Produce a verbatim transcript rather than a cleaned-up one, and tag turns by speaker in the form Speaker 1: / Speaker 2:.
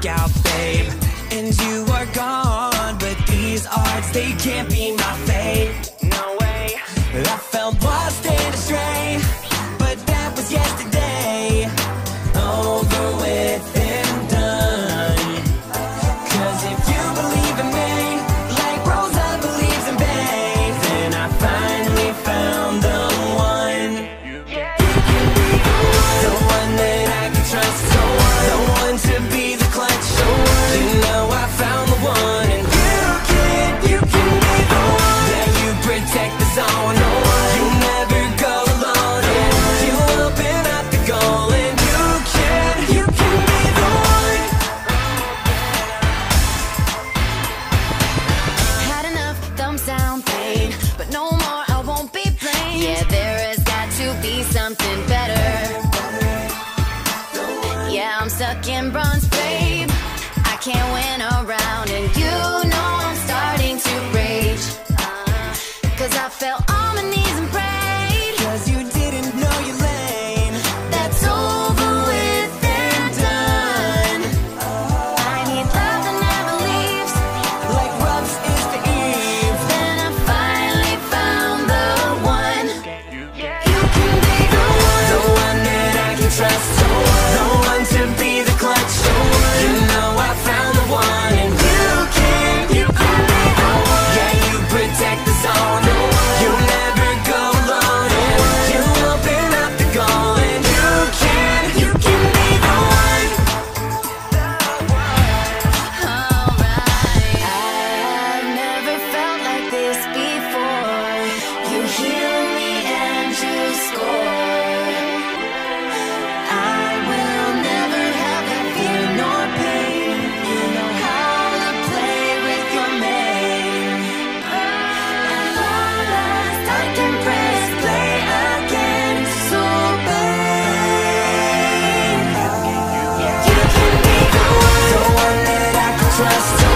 Speaker 1: out, babe. And you are gone, but these odds, they can't be my fate. No way. I felt lost and astray, but that was yesterday. Over with and done. Cause if you believe in me, like Rosa believes in Babe, then I finally found the one. The one that I can trust, the one to be the clutch. You know I found the one, and you can, you can be the one. Yeah, you protect the zone, you never go alone, and you open up the goal, and you can, you can be the one.
Speaker 2: Had enough thumbs down pain, but no more, I won't be blamed. Yeah, there has got to be something better. Yeah, I'm stuck in bronze, babe. I can't win around, and you know I'm starting to rage. Cause I fell on my knees and prayed.
Speaker 1: Cause you didn't know your lane.
Speaker 2: That's over with and done. I need love that never leaves,
Speaker 1: Like Rubs is the Eve.
Speaker 2: then I finally found the one. You can be the one,
Speaker 1: The one that I can trust, the one to be the clutch. You know I found the one, and you can, you can be the one. Yeah, you protect the zone, you never go alone, and you open up the goal, and you can, you can be the one.
Speaker 2: alright. I've never felt like this before. You heal me and you score. I will never have that fear nor pain. You know how to play with your mane. At long last I can press play again, so babe, you can be the one.
Speaker 1: The one that I can trust,